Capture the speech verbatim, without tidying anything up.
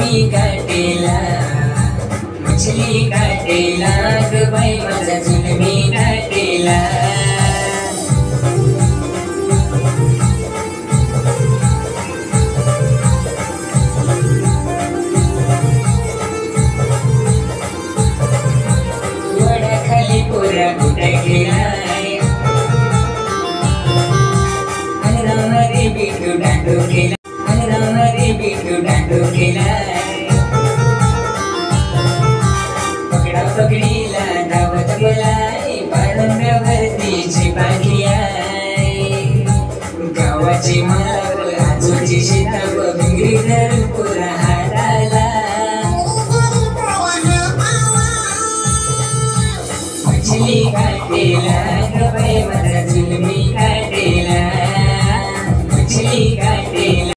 मछली काटेला मछली काटेला ग बाई माझा जुलमी काटेला वडाखाली पोरा कुठे गेलाय अन राम रे बिटू डांडू केला अन राम रे बिटू डांडू केलाय पकडा पकडीला धावत बोलाय पारंब्यावरती चिपाकी आहे गावाची माळावर आजूची शेतावर भिंगरी धरून